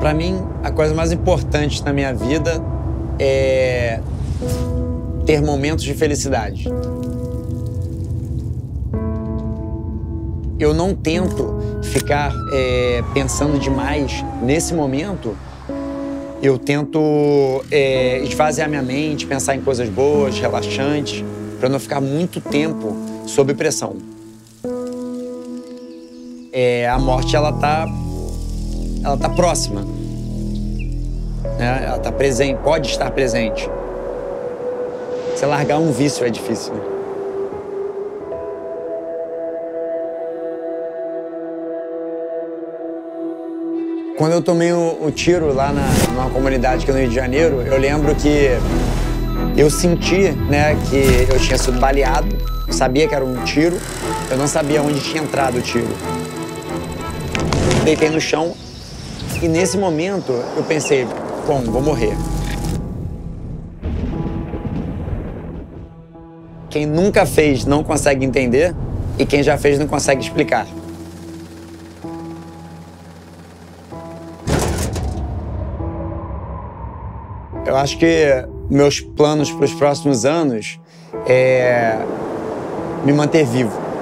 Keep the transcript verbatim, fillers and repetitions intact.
Para mim, a coisa mais importante na minha vida é ter momentos de felicidade. Eu não tento ficar é, pensando demais nesse momento. Eu tento é, esvaziar minha mente, pensar em coisas boas, relaxantes, para não ficar muito tempo sob pressão. É, a morte, ela tá, ela tá próxima, né? Ela tá presente, pode estar presente. Você largar um vício é difícil, né? Quando eu tomei o, o tiro lá na, numa comunidade aqui no Rio de Janeiro, eu lembro que eu senti, né, que eu tinha sido baleado, eu sabia que era um tiro, eu não sabia onde tinha entrado o tiro. Deitei no chão e nesse momento eu pensei, bom, vou morrer. Quem nunca fez não consegue entender e quem já fez não consegue explicar. Eu acho que meus planos para os próximos anos é me manter vivo.